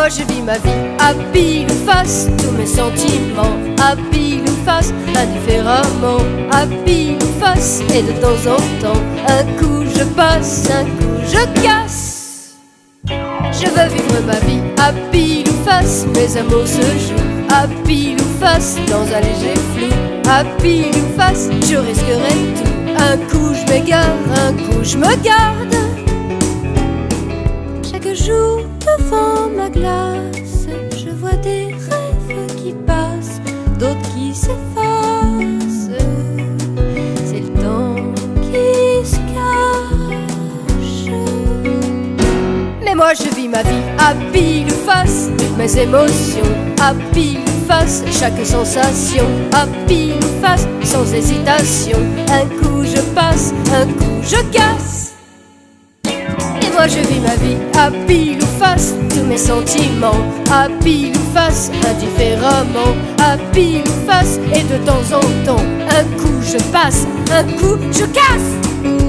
je vis ma vie à pile ou face, tous mes sentiments à pile ou face, indifféremment à pile ou face. Et de temps en temps, un coup je passe, un coup je casse. Je veux vivre ma vie à pile ou face, mes amours se jouent à pile ou face, dans un léger flou. À pile ou face, je risquerai tout. Un coup je m'égare, un coup je me garde. Chaque jour devant ma glace, je vois des rêves qui passent, d'autres qui s'effacent. C'est le temps qui se cache. Mais moi je vis ma vie à pile ou face, toutes mes émotions à pile ou face, chaque sensation à pile ou face, sans hésitation. Un coup je passe, un coup je casse. Et moi je vis ma vie à pile ou face, tous mes sentiments à pile ou face, indifféremment à pile ou face. Et de temps en temps, un coup je passe, un coup je casse.